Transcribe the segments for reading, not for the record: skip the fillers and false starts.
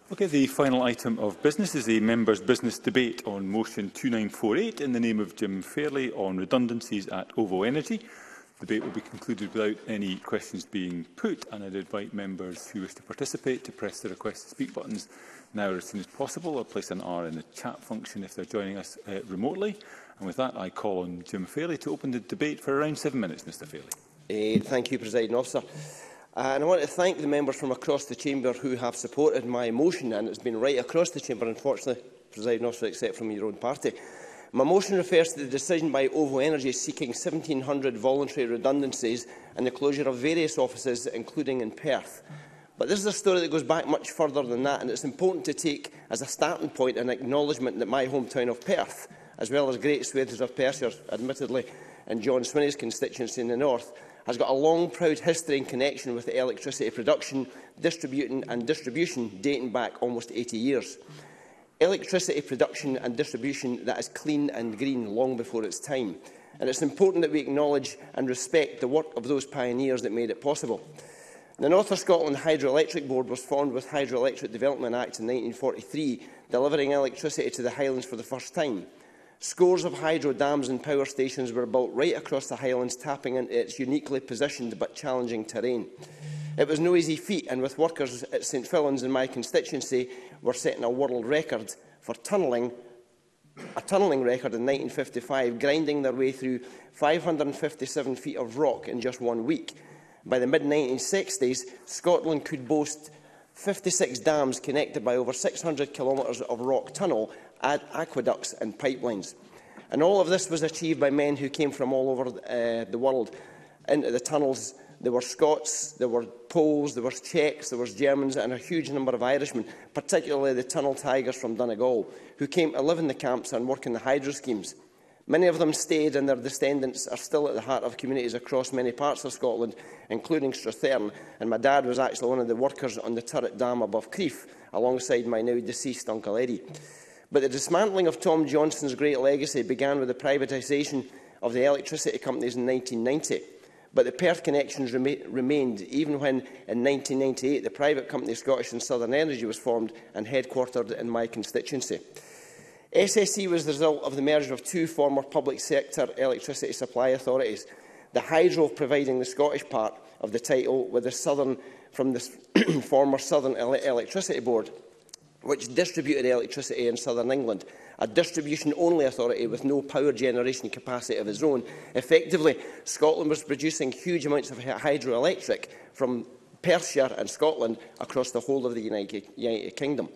Okay, the final item of business is the members' business debate on motion 2948 in the name of Jim Fairlie on redundancies at OVO Energy. The debate will be concluded without any questions being put, and I'd invite members who wish to participate to press the request to speak buttons now or as soon as possible, or place an R in the chat function if they're joining us remotely. And with that, I call on Jim Fairlie to open the debate for around 7 minutes. Mr Fairlie. Thank you, Presiding Officer. And I want to thank the members from across the chamber who have supported my motion, and it's been right across the chamber, unfortunately, Presiding Officer, except from your own party. My motion refers to the decision by OVO Energy seeking 1,700 voluntary redundancies and the closure of various offices, including in Perth. But this is a story that goes back much further than that, and it's important to take as a starting point an acknowledgement that my hometown of Perth, as well as great swathes of Perthshire, admittedly, and John Swinney's constituency in the north, has got a long, proud history and connection with electricity production, distribution dating back almost 80 years. Electricity production and distribution that is clean and green long before its time. And it's important that we acknowledge and respect the work of those pioneers that made it possible. The North of Scotland Hydroelectric Board was formed with Hydroelectric Development Act in 1943, delivering electricity to the Highlands for the first time. Scores of hydro dams and power stations were built right across the Highlands, tapping into its uniquely positioned but challenging terrain. It was no easy feat, and with workers at St Fillan's in my constituency were setting a world record for tunnelling, a tunnelling record in 1955, grinding their way through 557 feet of rock in just 1 week. By the mid-1960s, Scotland could boast 56 dams connected by over 600 kilometres of rock tunnel, aqueducts and pipelines. And all of this was achieved by men who came from all over the world into the tunnels. There were Scots, there were Poles, there were Czechs, there were Germans and a huge number of Irishmen, particularly the tunnel tigers from Donegal, who came to live in the camps and work in the hydro schemes. Many of them stayed, and their descendants are still at the heart of communities across many parts of Scotland, including Strathearn, and my dad was actually one of the workers on the turret dam above Crieff, alongside my now deceased Uncle Eddie. But the dismantling of Tom Johnston's great legacy began with the privatisation of the electricity companies in 1990. But the Perth connections remained, even when, in 1998, the private company Scottish and Southern Energy was formed and headquartered in my constituency. SSE was the result of the merger of two former public sector electricity supply authorities, the Hydro providing the Scottish part of the title, with the Southern from the former Southern Electricity Board, which distributed electricity in southern England, a distribution-only authority with no power generation capacity of its own. Effectively, Scotland was producing huge amounts of hydroelectric from Perthshire and Scotland across the whole of the United Kingdom.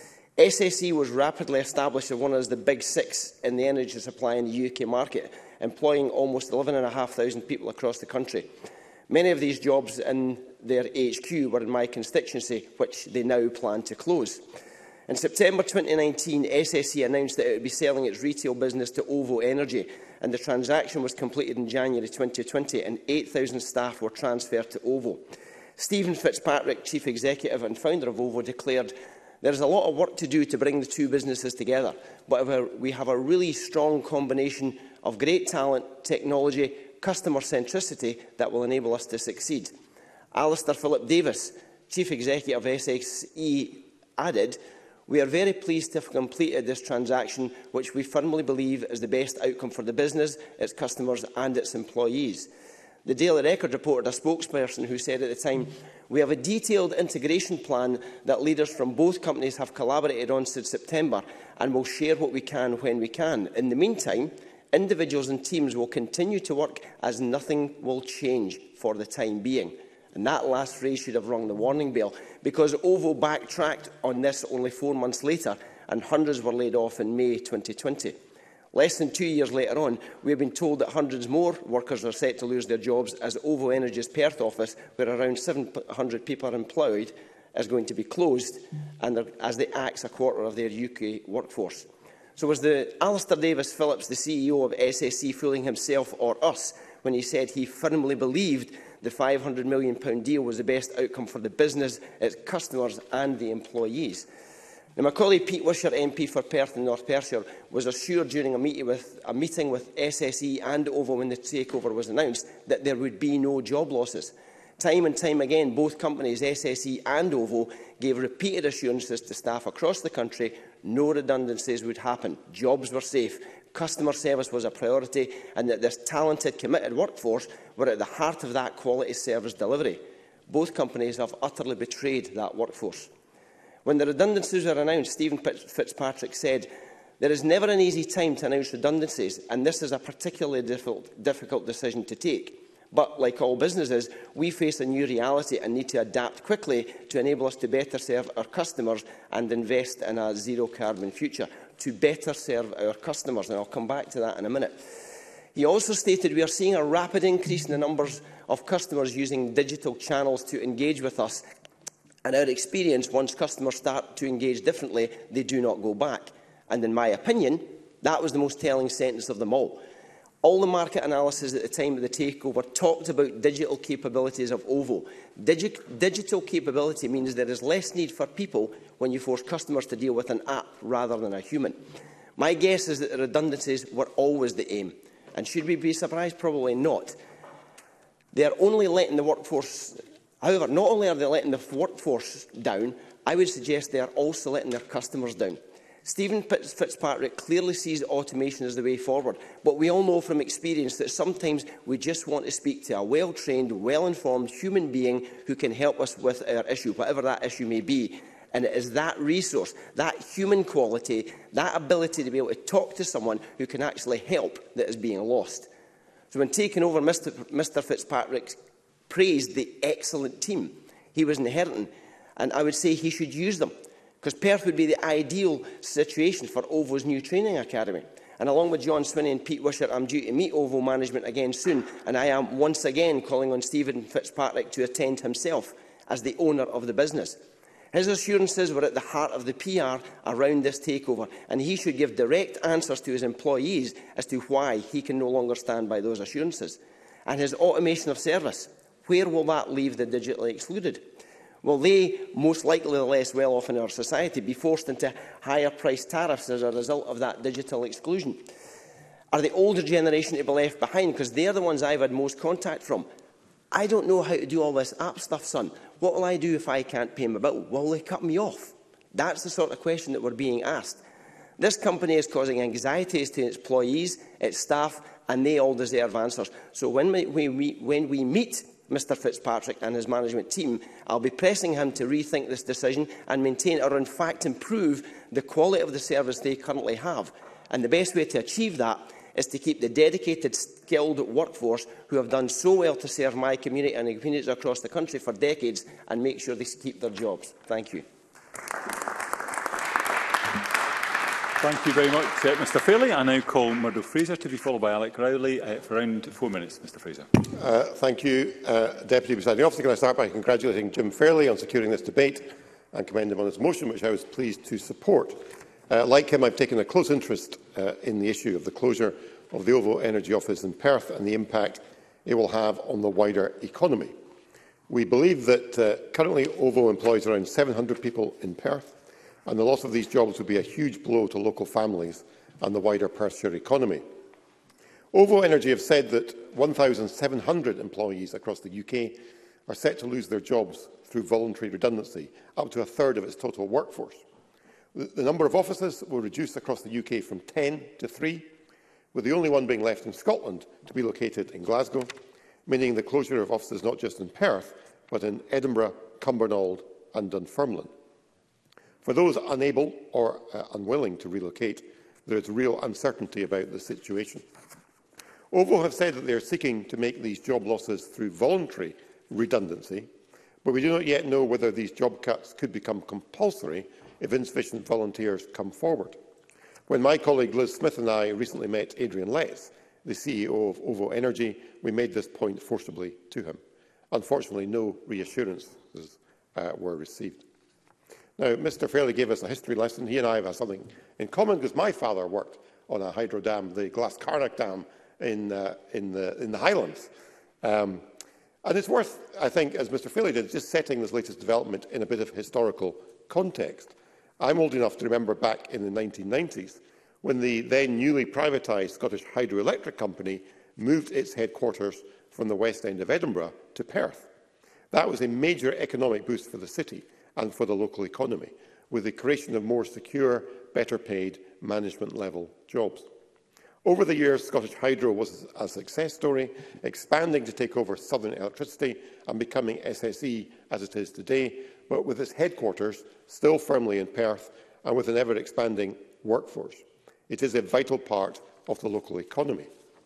SSE was rapidly established as one of the big six in the energy supply in the UK market, employing almost 11,500 people across the country. Many of these jobs in their HQ were in my constituency, which they now plan to close. In September 2019, SSE announced that it would be selling its retail business to OVO Energy, and the transaction was completed in January 2020, and 8,000 staff were transferred to OVO. Stephen Fitzpatrick, Chief Executive and founder of OVO, declared, "There is a lot of work to do to bring the two businesses together, but we have a really strong combination of great talent, technology, customer centricity that will enable us to succeed." Alistair Philip Davis, Chief Executive of SSE, added, "We are very pleased to have completed this transaction, which we firmly believe is the best outcome for the business, its customers and its employees." The Daily Record reported a spokesperson who said at the time, "We have a detailed integration plan that leaders from both companies have collaborated on since September and will share what we can when we can. In the meantime, individuals and teams will continue to work as nothing will change for the time being." And that last phrase should have rung the warning bell, because OVO backtracked on this only 4 months later, and hundreds were laid off in May 2020. Less than 2 years later on, we have been told that hundreds more workers are set to lose their jobs, as OVO Energy's Perth office, where around 700 people are employed, is going to be closed, and as they axe a quarter of their UK workforce. So was Alistair Davis Phillips, the CEO of SSE, fooling himself or us when he said he firmly believed the £500 million deal was the best outcome for the business, its customers and the employees? Now, my colleague Pete Wisher, MP for Perth and North Perthshire, was assured during a meeting with SSE and OVO when the takeover was announced that there would be no job losses. Time and time again, both companies, SSE and OVO, gave repeated assurances to staff across the country no redundancies would happen, jobs were safe, customer service was a priority, and that this talented, committed workforce were at the heart of that quality service delivery. Both companies have utterly betrayed that workforce. When the redundancies were announced, Stephen Fitzpatrick said, "There is never an easy time to announce redundancies, and this is a particularly difficult decision to take. But, like all businesses, we face a new reality and need to adapt quickly to enable us to better serve our customers and invest in a zero-carbon future." To better serve our customers, and I'll come back to that in a minute. He also stated, "We are seeing a rapid increase in the numbers of customers using digital channels to engage with us. And our experience, once customers start to engage differently, they do not go back." And in my opinion, that was the most telling sentence of them all. All the market analysis at the time of the takeover talked about digital capabilities of OVO. Digital capability means there is less need for people when you force customers to deal with an app rather than a human. My guess is that the redundancies were always the aim. And should we be surprised? Probably not. They are only letting the workforce... However, not only are they letting the workforce down, I would suggest they are also letting their customers down. Stephen Fitzpatrick clearly sees automation as the way forward, but we all know from experience that sometimes we just want to speak to a well-trained, well-informed human being who can help us with our issue, whatever that issue may be. And it is that resource, that human quality, that ability to be able to talk to someone who can actually help that is being lost. So when taking over, Mr Fitzpatrick praised the excellent team he was inheriting, and I would say he should use them, because Perth would be the ideal situation for OVO's new training academy. And along with John Swinney and Pete Wishart, I'm due to meet OVO management again soon, and I am once again calling on Stephen Fitzpatrick to attend himself as the owner of the business. His assurances were at the heart of the PR around this takeover, and he should give direct answers to his employees as to why he can no longer stand by those assurances. And his automation of service, where will that leave the digitally excluded? Will they, most likely the less well-off in our society, be forced into higher-priced tariffs as a result of that digital exclusion? Are the older generation to be left behind? Because they're the ones I've had most contact from. "I don't know how to do all this app stuff, son. What will I do if I can't pay my bill? Will they cut me off?" That's the sort of question that we're being asked. This company is causing anxieties to its employees, its staff, and they all deserve answers. So when we meet Mr Fitzpatrick and his management team, I'll be pressing him to rethink this decision and maintain or in fact improve the quality of the service they currently have. And the best way to achieve that is to keep the dedicated, skilled workforce who have done so well to serve my community and the communities across the country for decades, and make sure they keep their jobs. Thank you. Thank you very much, Mr Fairlie. I now call Murdo Fraser to be followed by Alec Rowley for around 4 minutes. Mr Fraser. Thank you, Deputy Presiding Officer. Can I start by congratulating Jim Fairlie on securing this debate and commend him on his motion, which I was pleased to support. Like him, I've taken a close interest in the issue of the closure of the OVO Energy Office in Perth and the impact it will have on the wider economy. We believe that currently OVO employs around 700 people in Perth, and the loss of these jobs would be a huge blow to local families and the wider Perthshire economy. OVO Energy have said that 1,700 employees across the UK are set to lose their jobs through voluntary redundancy, up to a third of its total workforce. The number of offices will reduce across the UK from 10 to 3, with the only one being left in Scotland to be located in Glasgow, meaning the closure of offices not just in Perth, but in Edinburgh, Cumbernauld and Dunfermline. For those unable or unwilling to relocate, there is real uncertainty about the situation. OVO have said that they are seeking to make these job losses through voluntary redundancy, but we do not yet know whether these job cuts could become compulsory if insufficient volunteers come forward. When my colleague Liz Smith and I recently met Adrian Letts, the CEO of OVO Energy, we made this point forcibly to him. Unfortunately, no reassurances were received. Now, Mr Fairlie gave us a history lesson. He and I have something in common, because my father worked on a hydro dam, the Glascarnock Dam, in the Highlands. And it's worth, I think, as Mr Fairlie did, just setting this latest development in a bit of historical context. I'm old enough to remember back in the 1990s when the then newly privatised Scottish Hydroelectric Company moved its headquarters from the west end of Edinburgh to Perth. That was a major economic boost for the city and for the local economy, with the creation of more secure, better paid management-level jobs. Over the years, Scottish Hydro was a success story, expanding to take over Southern Electricity and becoming SSE as it is today, but with its headquarters still firmly in Perth and with an ever-expanding workforce. It is a vital part of the local economy.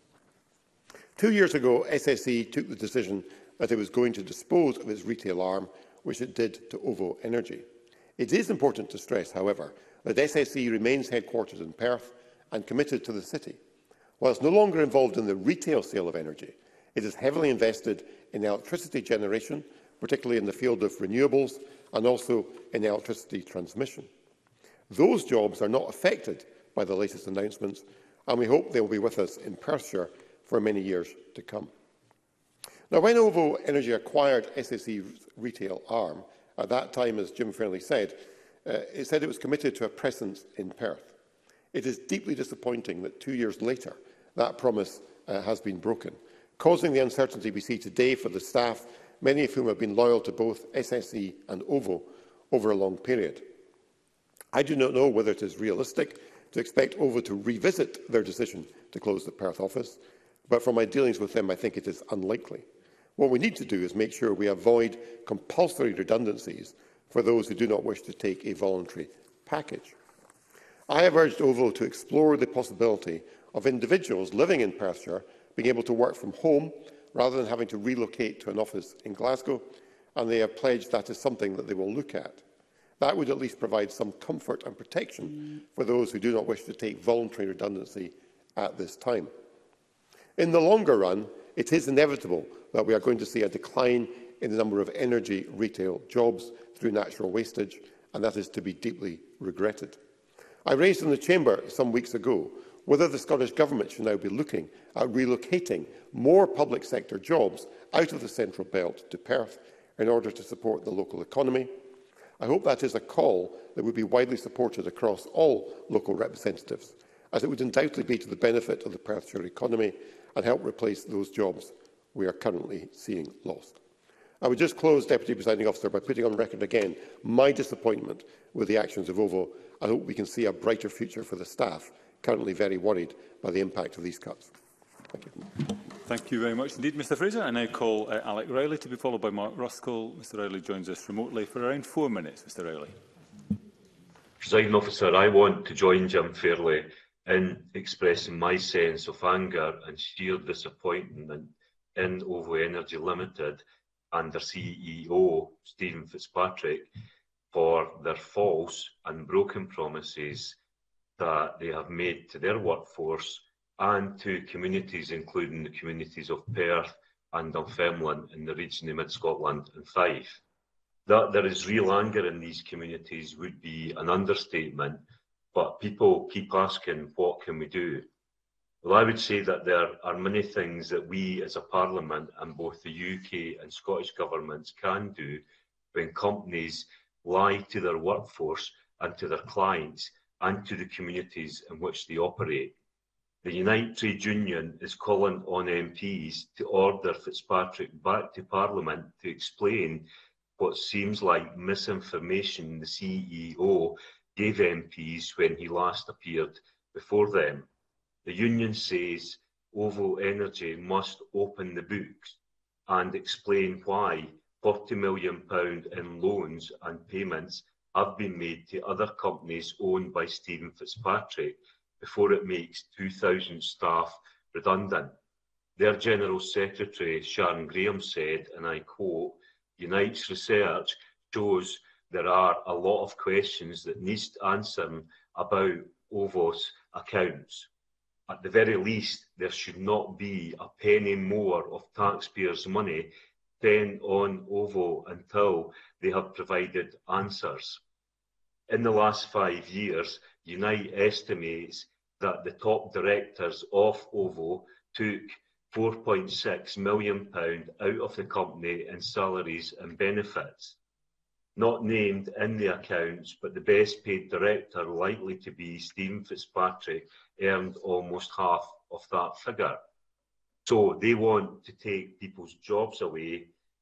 2 years ago, SSE took the decision that it was going to dispose of its retail arm, which it did to OVO Energy. It is important to stress, however, that SSE remains headquartered in Perth and committed to the city. While it's no longer involved in the retail sale of energy, it is heavily invested in electricity generation, particularly in the field of renewables and also in electricity transmission. Those jobs are not affected by the latest announcements, and we hope they will be with us in Perthshire for many years to come. Now, when OVO Energy acquired SSE's retail arm, at that time, as Jim Fairlie said, it said it was committed to a presence in Perth. It is deeply disappointing that 2 years later that promise has been broken, causing the uncertainty we see today for the staff, many of whom have been loyal to both SSE and OVO over a long period. I do not know whether it is realistic to expect OVO to revisit their decision to close the Perth office, but from my dealings with them, I think it is unlikely. What we need to do is make sure we avoid compulsory redundancies for those who do not wish to take a voluntary package. I have urged OVO to explore the possibility of individuals living in Perthshire being able to work from home rather than having to relocate to an office in Glasgow, and they have pledged that is something that they will look at. That would at least provide some comfort and protection for those who do not wish to take voluntary redundancy at this time. In the longer run, it is inevitable that we are going to see a decline in the number of energy retail jobs through natural wastage, and that is to be deeply regretted. I raised in the Chamber some weeks ago whether the Scottish Government should now be looking at relocating more public sector jobs out of the Central Belt to Perth in order to support the local economy. I hope that is a call that would be widely supported across all local representatives, as it would undoubtedly be to the benefit of the Perthshire economy and help replace those jobs we are currently seeing lost. I would just close, Deputy Presiding Officer, by putting on record again my disappointment with the actions of OVO. I hope we can see a brighter future for the staff, currently very worried by the impact of these cuts. Thank you. Thank you very much indeed, Mr Fraser. I now call Alec Riley to be followed by Mark Ruskell. Mr Riley joins us remotely for around 4 minutes. Mr Riley. Presiding Officer, I want to join Jim Fairlie in expressing my sense of anger and sheer disappointment in OVO Energy Limited and their CEO, Stephen Fitzpatrick, for their false and broken promises that they have made to their workforce and to communities, including the communities of Perth and Dunfermline in the region of Mid-Scotland and Fife. That there is real anger in these communities would be an understatement, but people keep asking, what can we do? Well, I would say that there are many things that we as a Parliament and both the UK and Scottish governments can do when companies lie to their workforce and to their clients and to the communities in which they operate. The Unite Trade Union is calling on MPs to order Fitzpatrick back to Parliament to explain what seems like misinformation the CEO gave MPs when he last appeared before them. The union says OVO Energy must open the books and explain why £40 million in loans and payments have been made to other companies owned by Stephen Fitzpatrick before it makes 2,000 staff redundant. Their General Secretary, Sharon Graham, said, and I quote, "Unite's research shows there are a lot of questions that needs answering about OVO's accounts. At the very least, there should not be a penny more of taxpayers' money spent on OVO until they have provided answers." In the last 5 years, Unite estimates that the top directors of OVO took £4.6 million out of the company in salaries and benefits. Not named in the accounts, but the best paid director, likely to be Stephen Fitzpatrick, earned almost half of that figure. So they want to take people's jobs away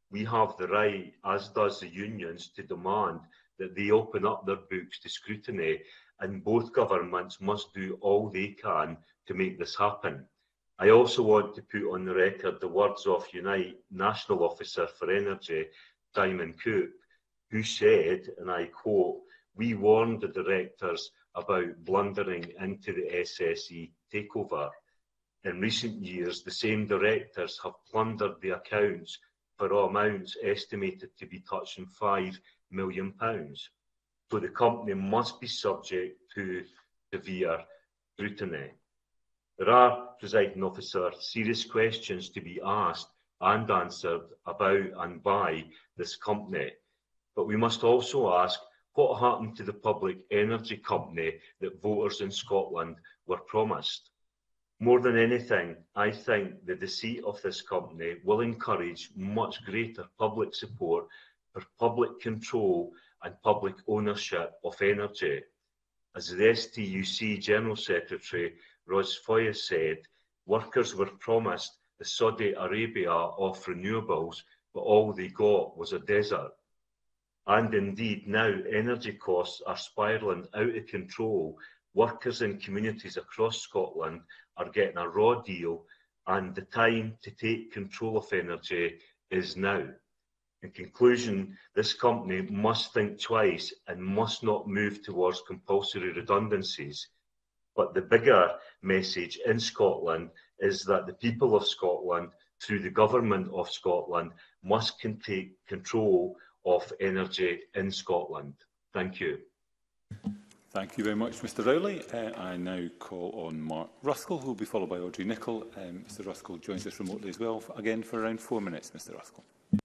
We have the right, as does the unions, to demand that they open up their books to scrutiny, and both governments must do all they can to make this happen. I also want to put on the record the words of Unite National Officer for Energy, Simon Coop, who said, and I quote, "We warned the directors about blundering into the SSE takeover. In recent years, the same directors have plundered the accounts for amounts estimated to be touching £5 million. So the company must be subject to severe scrutiny." There are, Presiding Officer, serious questions to be asked and answered about and by this company. But we must also ask what happened to the public energy company that voters in Scotland were promised. More than anything, I think the deceit of this company will encourage much greater public support for public control and public ownership of energy. As the STUC General Secretary Ros Foy said, workers were promised the Saudi Arabia of renewables, but all they got was a desert. And indeed, now energy costs are spiralling out of control. Workers in communities across Scotland are getting a raw deal, and the time to take control of energy is now. In conclusion, this company must think twice and must not move towards compulsory redundancies. But the bigger message in Scotland is that the people of Scotland, through the government of Scotland, must take control of energy in Scotland. Thank you. Thank you very much, Mr Rowley. I now call on Mark Ruskell, who will be followed by Audrey Nicholl. Mr Ruskell joins us remotely as well, again for around 4 minutes. Mr Ruskell.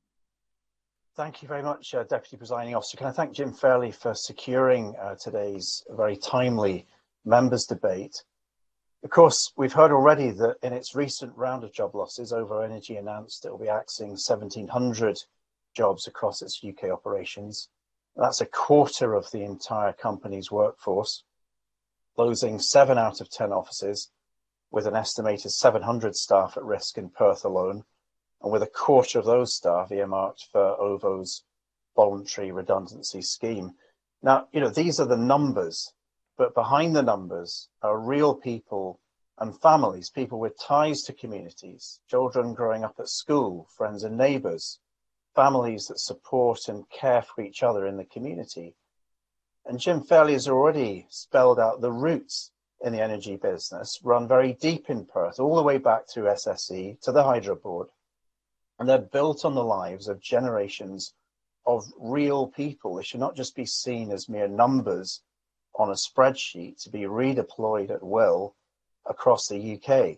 Thank you very much, Deputy Presiding Officer. Can I thank Jim Fairlie for securing today's very timely members' debate. Of course, we've heard already that in its recent round of job losses, OVO Energy announced it will be axing 1,700 jobs across its UK operations. That's a quarter of the entire company's workforce, closing 7 out of 10 offices, with an estimated 700 staff at risk in Perth alone, and with a quarter of those staff earmarked for OVO's voluntary redundancy scheme. Now, these are the numbers, but behind the numbers are real people and families, people with ties to communities, children growing up at school, friends and neighbours, families that support and care for each other in the community. And Jim Fairlie has already spelled out the roots in the energy business, run very deep in Perth, all the way back through SSE to the Hydro Board. And they're built on the lives of generations of real people. They should not just be seen as mere numbers on a spreadsheet to be redeployed at will across the UK.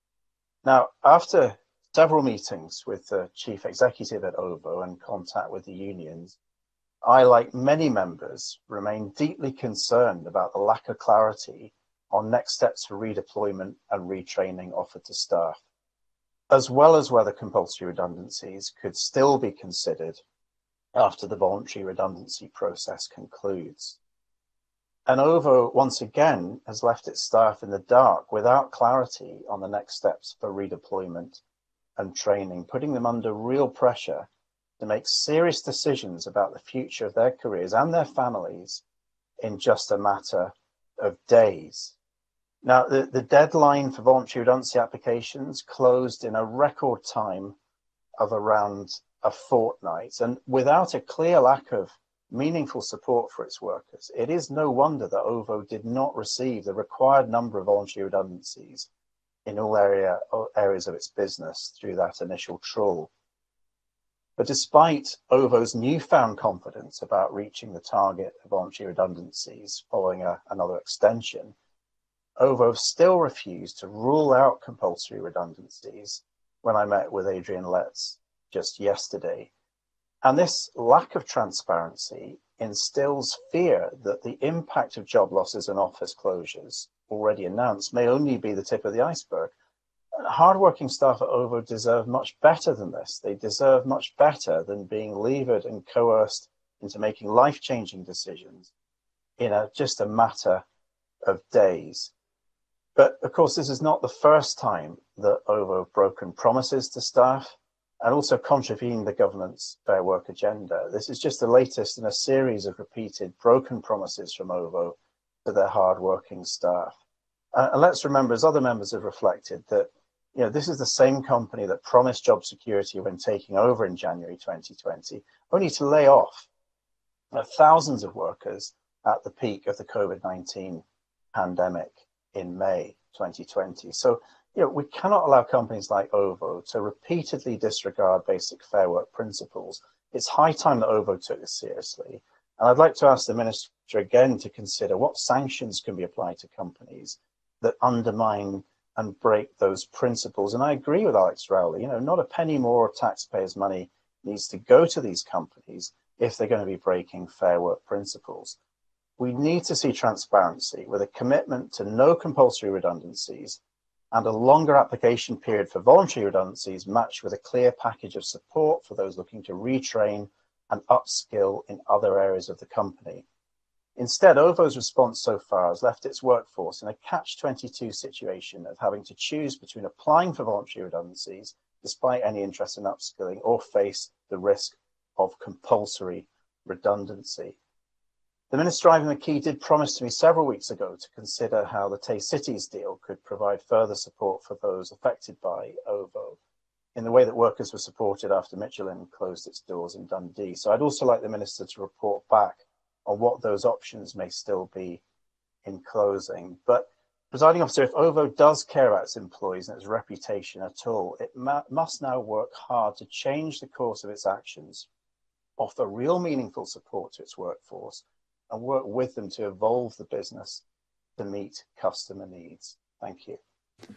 Now, after several meetings with the chief executive at OVO and contact with the unions, I, like many members, remain deeply concerned about the lack of clarity on next steps for redeployment and retraining offered to staff, as well as whether compulsory redundancies could still be considered after the voluntary redundancy process concludes. And OVO, once again, has left its staff in the dark without clarity on the next steps for redeployment and training, putting them under real pressure to make serious decisions about the future of their careers and their families in just a matter of days. Now, the deadline for voluntary redundancy applications closed in a record time of around a fortnight, and without a clear lack of meaningful support for its workers, it is no wonder that OVO did not receive the required number of voluntary redundancies in all areas of its business through that initial trawl. But despite OVO's newfound confidence about reaching the target of voluntary redundancies following another extension, OVO still refused to rule out compulsory redundancies when I met with Adrian Letts just yesterday. And this lack of transparency instills fear that the impact of job losses and office closures already announced may only be the tip of the iceberg. Hardworking staff at OVO deserve much better than this. They deserve much better than being levered and coerced into making life-changing decisions in just a matter of days. But of course, this is not the first time that OVO have broken promises to staff and also contravene the government's Fair Work agenda. This is just the latest in a series of repeated broken promises from OVO to their hard-working staff. And let's remember, as other members have reflected, that this is the same company that promised job security when taking over in January 2020, only to lay off thousands of workers at the peak of the COVID-19 pandemic in May 2020. So, we cannot allow companies like OVO to repeatedly disregard basic Fair Work principles. It's high time that OVO took this seriously. And I'd like to ask the Minister again to consider what sanctions can be applied to companies that undermine and break those principles. And I agree with Alex Rowley, not a penny more of taxpayers' money needs to go to these companies if they're going to be breaking Fair Work principles. We need to see transparency with a commitment to no compulsory redundancies and a longer application period for voluntary redundancies matched with a clear package of support for those looking to retrain and upskill in other areas of the company. Instead, OVO's response so far has left its workforce in a catch-22 situation of having to choose between applying for voluntary redundancies, despite any interest in upskilling, or face the risk of compulsory redundancy. The Minister Ivan McKee did promise to me several weeks ago to consider how the Tay Cities deal could provide further support for those affected by OVO, in the way that workers were supported after Michelin closed its doors in Dundee. So I'd also like the Minister to report back on what those options may still be in closing. But, Presiding Officer, if OVO does care about its employees and its reputation at all, it must now work hard to change the course of its actions, offer real meaningful support to its workforce, and work with them to evolve the business to meet customer needs. Thank you.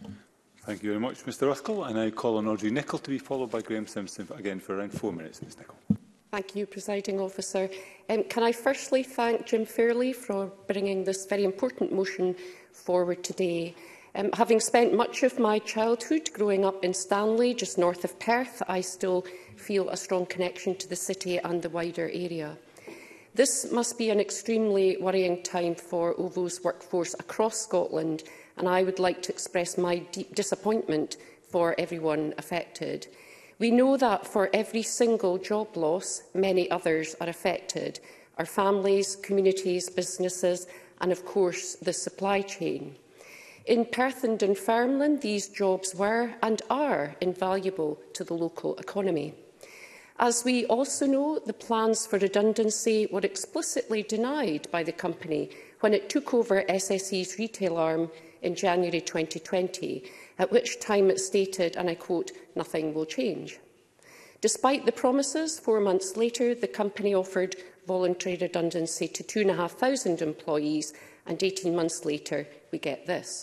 Thank you very much, Mr Ruskell. I now call on Audrey Nicholl to be followed by Graham Simpson again for around 4 minutes. Ms Nicholl. Thank you, Presiding Officer. Can I firstly thank Jim Fairlie for bringing this very important motion forward today. Having spent much of my childhood growing up in Stanley, just north of Perth, I still feel a strong connection to the city and the wider area. This must be an extremely worrying time for OVO's workforce across Scotland, and I would like to express my deep disappointment for everyone affected. We know that for every single job loss, many others are affected: our families, communities, businesses, and of course the supply chain. In Perth and Dunfermline, these jobs were and are invaluable to the local economy. As we also know, the plans for redundancy were explicitly denied by the company when it took over SSE's retail arm in January 2020, at which time it stated, and I quote, "Nothing will change." Despite the promises, 4 months later, the company offered voluntary redundancy to 2,500 employees, and 18 months later, we get this.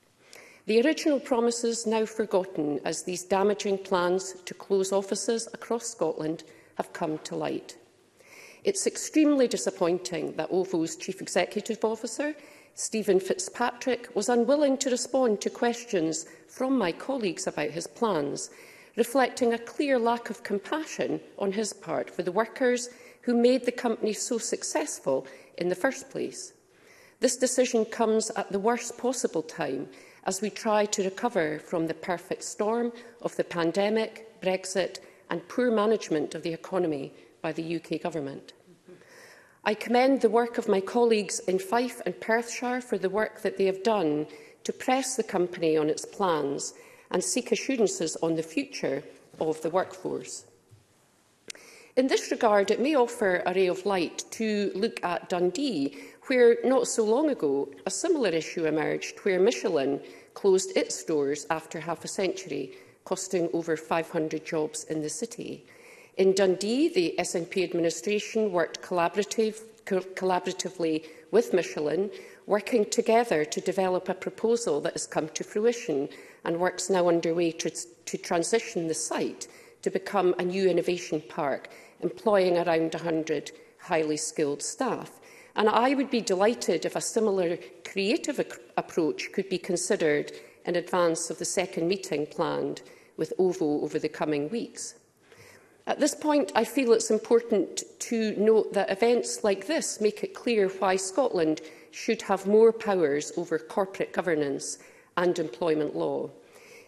The original promises now forgotten as these damaging plans to close offices across Scotland have come to light. It's extremely disappointing that OVO's Chief Executive Officer, Stephen Fitzpatrick, was unwilling to respond to questions from my colleagues about his plans, reflecting a clear lack of compassion on his part for the workers who made the company so successful in the first place. This decision comes at the worst possible time as we try to recover from the perfect storm of the pandemic, Brexit and poor management of the economy by the UK Government. I commend the work of my colleagues in Fife and Perthshire for the work that they have done to press the company on its plans and seek assurances on the future of the workforce. In this regard, it may offer a ray of light to look at Dundee, where not so long ago a similar issue emerged, where Michelin closed its doors after half a century, costing over 500 jobs in the city. In Dundee, the SNP administration worked collaboratively with Michelin, working together to develop a proposal that has come to fruition, and work's now underway to transition the site to become a new innovation park, employing around 100 highly skilled staff. And I would be delighted if a similar creative approach could be considered in advance of the second meeting planned with OVO over the coming weeks. At this point, I feel it's important to note that events like this make it clear why Scotland should have more powers over corporate governance and employment law.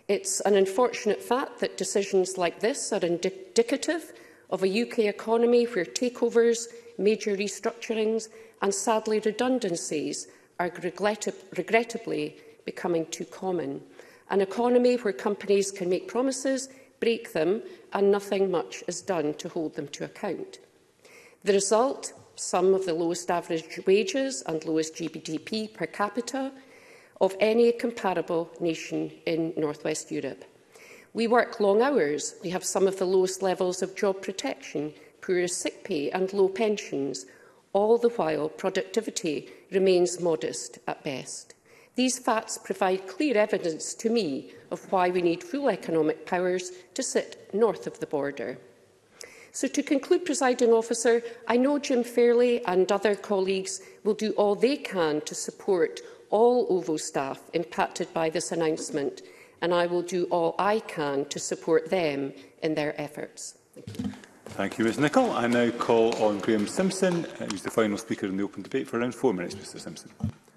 It's an unfortunate fact that decisions like this are indicative of a UK economy where takeovers, major restructurings and, sadly, redundancies are regrettably becoming too common. An economy where companies can make promises, break them, and nothing much is done to hold them to account. The result? Some of the lowest average wages and lowest GDP per capita of any comparable nation in North West Europe. We work long hours, we have some of the lowest levels of job protection, poorer sick pay and low pensions, all the while productivity remains modest at best. These facts provide clear evidence to me of why we need full economic powers to sit north of the border. So to conclude, Presiding Officer, I know Jim Fairlie and other colleagues will do all they can to support all OVO staff impacted by this announcement, and I will do all I can to support them in their efforts. Thank you, Ms Nicholl. I now call on Graham Simpson, who is the final speaker in the open debate, for around 4 minutes. Mr Simpson.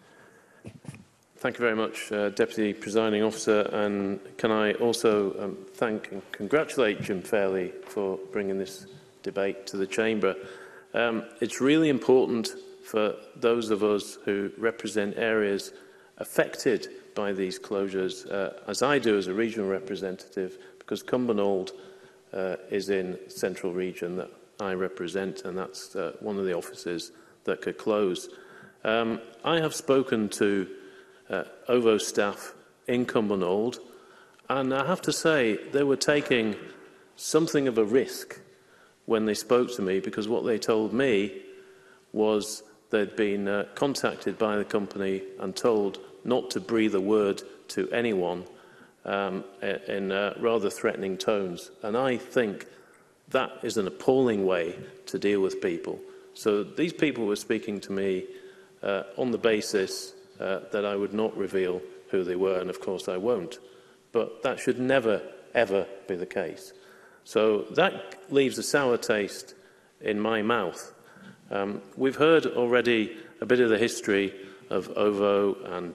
Thank you very much, Deputy Presiding Officer, and can I also thank and congratulate Jim Fairlie for bringing this debate to the Chamber. It's really important for those of us who represent areas affected by these closures, as I do as a regional representative, because Cumbernauld is in the central region that I represent, and that's one of the offices that could close. I have spoken to OVO staff in Cumbernauld, and I have to say they were taking something of a risk when they spoke to me, because what they told me was they'd been contacted by the company and told not to breathe a word to anyone in rather threatening tones. And I think that is an appalling way to deal with people. So these people were speaking to me on the basis that I would not reveal who they were, and of course I won't. But that should never, ever be the case. So that leaves a sour taste in my mouth. We've heard already a bit of the history of OVO and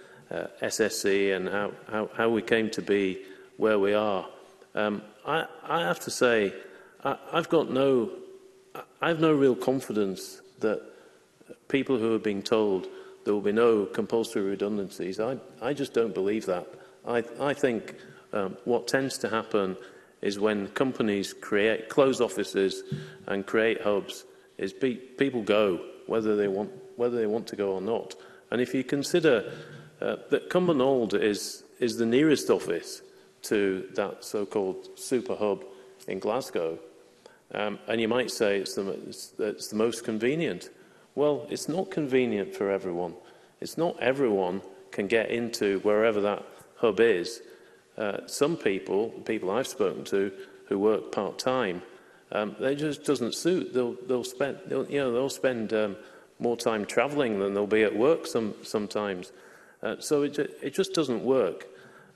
SSE and how we came to be where we are. I have to say, I have no real confidence that people who are being told there will be no compulsory redundancies, I just don't believe that. I think what tends to happen is when companies close offices and create hubs, is people go whether they want to go or not. And if you consider that Cumbernauld is the nearest office to that so-called super hub in Glasgow, and you might say it's the most convenient. Well, it's not convenient for everyone. It's not everyone can get into wherever that hub is. Some people I've spoken to who work part-time, they just doesn't suit. They'll spend more time travelling than they'll be at work sometimes. So it just doesn't work.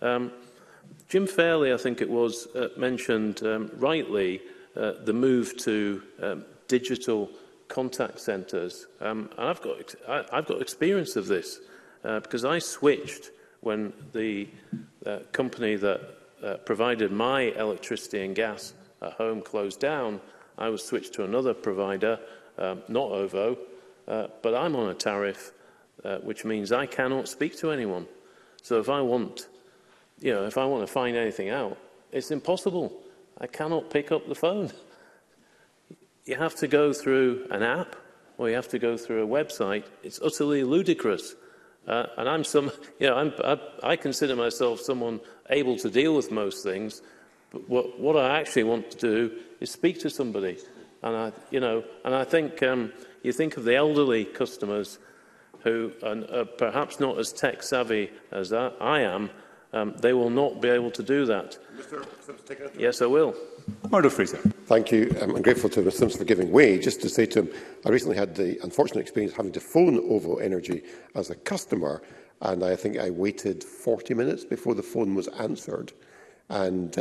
Jim Fairlie, I think it was, mentioned rightly the move to digital contact centres. And I've got experience of this because I switched when the company that provided my electricity and gas at home closed down. I was switched to another provider, not OVO, but I'm on a tariff which means I cannot speak to anyone. So if I want to find anything out, it's impossible. I cannot pick up the phone. You have to go through an app or you have to go through a website. It's utterly ludicrous. And I consider myself someone able to deal with most things. But what I actually want to do is speak to somebody. And I think you think of the elderly customers who are perhaps not as tech savvy as I am. They will not be able to do that. Mr. Simpson, yes, I will. Murdo Fraser. Thank you. I'm grateful to Mr Simpson for giving way. Just to say to him, I recently had the unfortunate experience of having to phone OVO Energy as a customer, and I think I waited 40 minutes before the phone was answered. And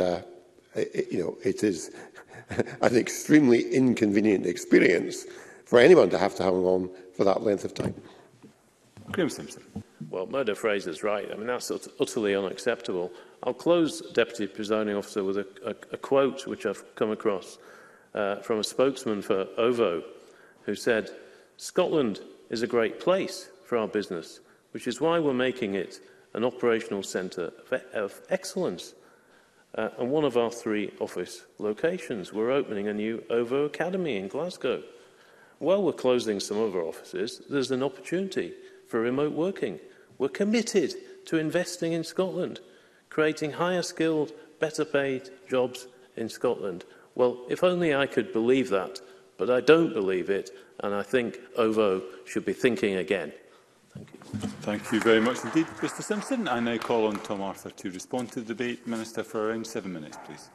it is an extremely inconvenient experience for anyone to hang on for that length of time. Graham Simpson. Well, Murdo Fraser's right. I mean, that's utterly unacceptable. I'll close, Deputy Presiding Officer, with a quote which I've come across from a spokesman for OVO, who said, "Scotland is a great place for our business, which is why we're making it an operational centre of excellence. And one of our 3 office locations, we're opening a new OVO Academy in Glasgow. While we're closing some of our offices, there's an opportunity for remote working. We're committed to investing in Scotland, creating higher skilled, better paid jobs in Scotland." Well, if only I could believe that, but I don't believe it, and I think OVO should be thinking again. Thank you. Thank you very much indeed, Mr Simpson. I now call on Tom Arthur to respond to the debate. Minister, for around 7 minutes, please.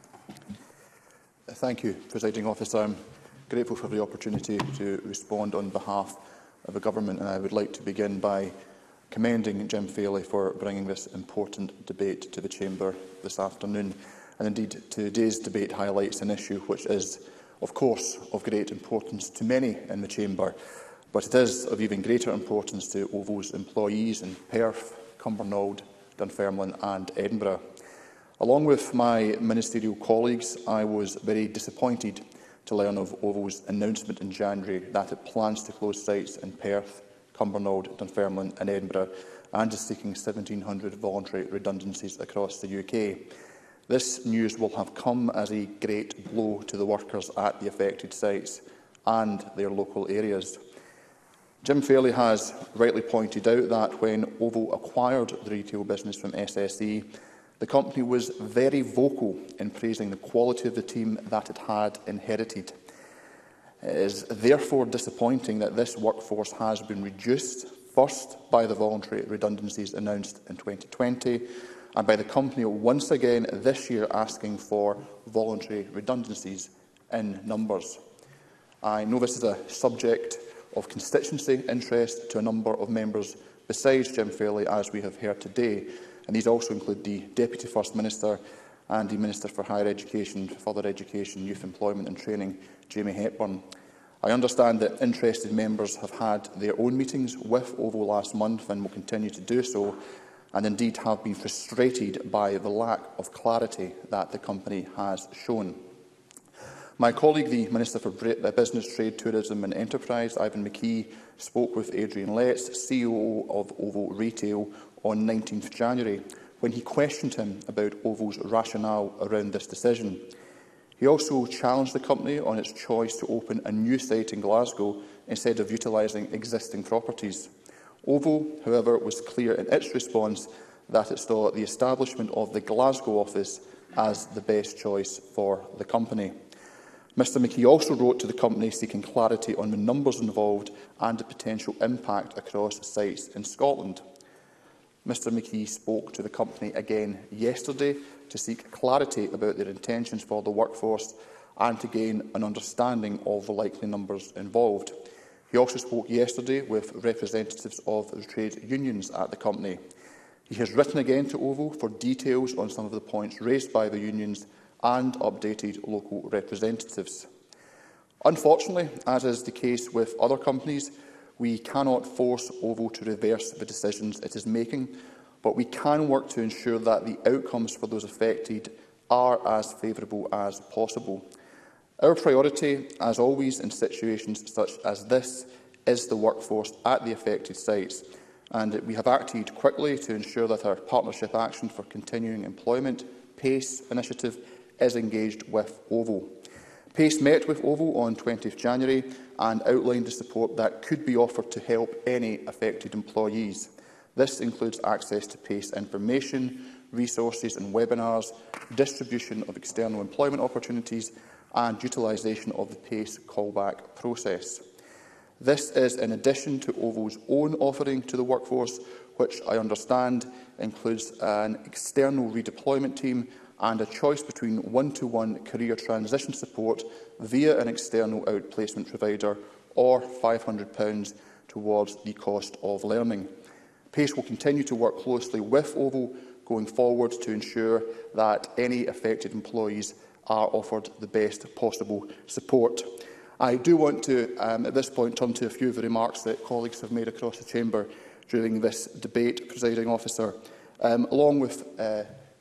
Thank you, Presiding Officer. I'm grateful for the opportunity to respond on behalf of the Government, and I would like to begin by commending Jim Fairlie for bringing this important debate to the Chamber this afternoon. And indeed, today's debate highlights an issue which is, of course, of great importance to many in the Chamber, but it is of even greater importance to OVO's employees in Perth, Cumbernauld, Dunfermline and Edinburgh. Along with my ministerial colleagues, I was very disappointed to learn of OVO's announcement in January that it plans to close sites in Perth, Cumbernauld, Dunfermline and Edinburgh, and is seeking 1,700 voluntary redundancies across the UK. This news will have come as a great blow to the workers at the affected sites and their local areas. Jim Fairlie has rightly pointed out that when OVO acquired the retail business from SSE, the company was very vocal in praising the quality of the team that it had inherited. It is therefore disappointing that this workforce has been reduced, first by the voluntary redundancies announced in 2020, and by the company once again this year asking for voluntary redundancies in numbers. I know this is a subject of constituency interest to a number of members besides Jim Fairlie, as we have heard today, and these also include the Deputy First Minister and the Minister for Higher Education, Further Education, Youth Employment and Training, Jamie Hepburn. I understand that interested members have had their own meetings with OVO last month and will continue to do so, and indeed have been frustrated by the lack of clarity that the company has shown. My colleague, the Minister for Business, Trade, Tourism and Enterprise, Ivan McKee, spoke with Adrian Letts, CEO of OVO Retail, on 19th January, when he questioned him about OVO's rationale around this decision. He also challenged the company on its choice to open a new site in Glasgow instead of utilising existing properties. OVO, however, was clear in its response that it saw the establishment of the Glasgow office as the best choice for the company. Mr McKee also wrote to the company seeking clarity on the numbers involved and the potential impact across sites in Scotland. Mr McKee spoke to the company again yesterday to seek clarity about their intentions for the workforce and to gain an understanding of the likely numbers involved. He also spoke yesterday with representatives of the trade unions at the company. He has written again to OVO for details on some of the points raised by the unions and updated local representatives. Unfortunately, as is the case with other companies, we cannot force OVO to reverse the decisions it is making, but we can work to ensure that the outcomes for those affected are as favourable as possible. Our priority, as always in situations such as this, is the workforce at the affected sites, and we have acted quickly to ensure that our Partnership Action for Continuing Employment, PACE initiative, is engaged with OVO. PACE met with OVO on 20th January and outlined the support that could be offered to help any affected employees. This includes access to PACE information, resources and webinars, distribution of external employment opportunities and utilisation of the PACE callback process. This is in addition to OVO's own offering to the workforce, which I understand includes an external redeployment team and a choice between one-to-one career transition support via an external outplacement provider or £500 towards the cost of learning. PACE will continue to work closely with OVO going forward to ensure that any affected employees are offered the best possible support. I do want to, at this point, turn to a few of the remarks that colleagues have made across the Chamber during this debate, Presiding Officer. Along with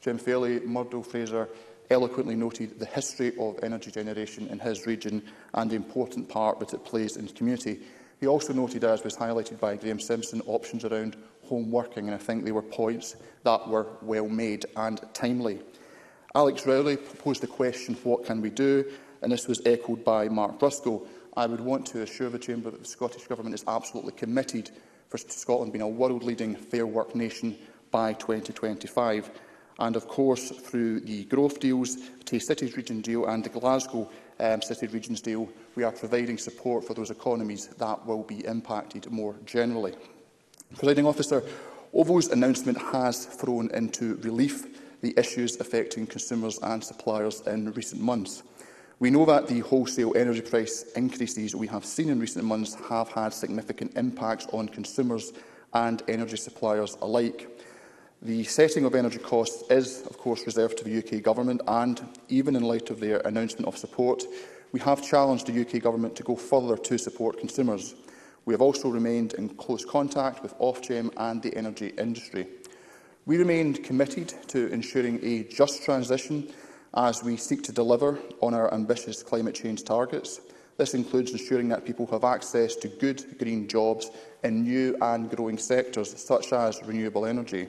Jim Fairlie, Murdo Fraser, eloquently noted the history of energy generation in his region and the important part that it plays in the community. He also noted, as was highlighted by Graham Simpson, options around home working, and I think they were points that were well made and timely. Alex Rowley proposed the question, what can we do? And this was echoed by Mark Briscoe. I would want to assure the Chamber that the Scottish Government is absolutely committed for Scotland being a world-leading fair work nation by 2025. And of course, through the growth deals, the Tay Cities Region deal and the Glasgow City Regions deal, we are providing support for those economies that will be impacted more generally. Presiding Officer, OVO's announcement has thrown into relief the issues affecting consumers and suppliers in recent months. We know that the wholesale energy price increases we have seen in recent months have had significant impacts on consumers and energy suppliers alike. The setting of energy costs is, of course, reserved to the UK Government, and even in light of their announcement of support, we have challenged the UK Government to go further to support consumers. We have also remained in close contact with Ofgem and the energy industry. We remained committed to ensuring a just transition as we seek to deliver on our ambitious climate change targets. This includes ensuring that people have access to good green jobs in new and growing sectors, such as renewable energy.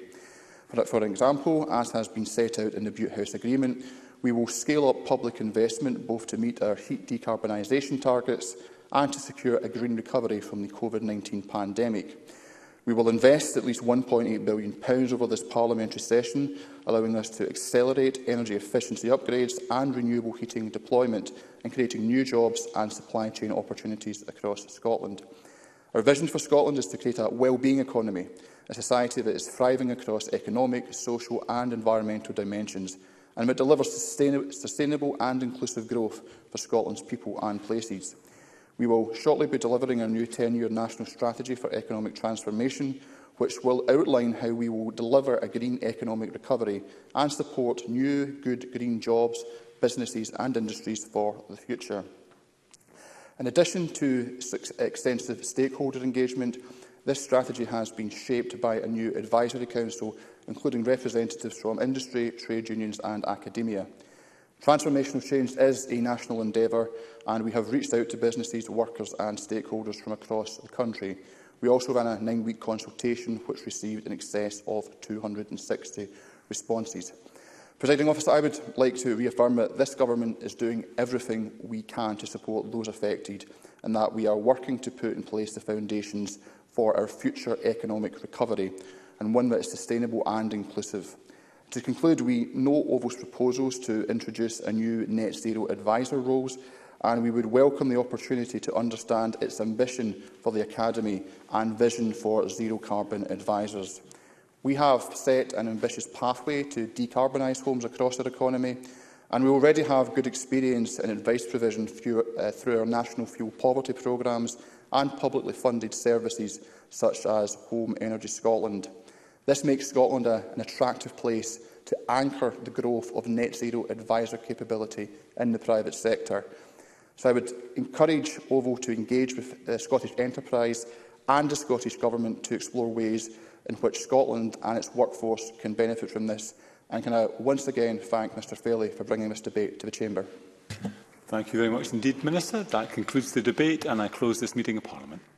For example, as has been set out in the Butte House Agreement, we will scale up public investment both to meet our heat decarbonisation targets and to secure a green recovery from the COVID-19 pandemic. We will invest at least £1.8 billion over this parliamentary session, allowing us to accelerate energy efficiency upgrades and renewable heating deployment and creating new jobs and supply chain opportunities across Scotland. Our vision for Scotland is to create a well-being economy, a society that is thriving across economic, social and environmental dimensions, and that delivers sustainable and inclusive growth for Scotland's people and places. We will shortly be delivering our new 10-year National Strategy for Economic Transformation, which will outline how we will deliver a green economic recovery and support new, good green jobs, businesses and industries for the future. In addition to extensive stakeholder engagement, this strategy has been shaped by a new advisory council, including representatives from industry, trade unions and academia. Transformational change is a national endeavour, and we have reached out to businesses, workers and stakeholders from across the country. We also ran a 9-week consultation which received in excess of 260 responses. Presiding Officer, I would like to reaffirm that this Government is doing everything we can to support those affected, and that we are working to put in place the foundations for our future economic recovery, and one that is sustainable and inclusive. To conclude, we know OVO's proposals to introduce a new net zero advisor roles, and we would welcome the opportunity to understand its ambition for the Academy and vision for zero carbon advisors. We have set an ambitious pathway to decarbonise homes across our economy, and we already have good experience in advice provision through our national fuel poverty programmes and publicly funded services such as Home Energy Scotland. This makes Scotland an attractive place to anchor the growth of net zero advisor capability in the private sector. So I would encourage OVO to engage with the Scottish enterprise and the Scottish Government to explore ways in which Scotland and its workforce can benefit from this. And can I once again thank Mr Fairlie for bringing this debate to the Chamber. Thank you very much indeed, Minister. That concludes the debate, and I close this meeting of Parliament.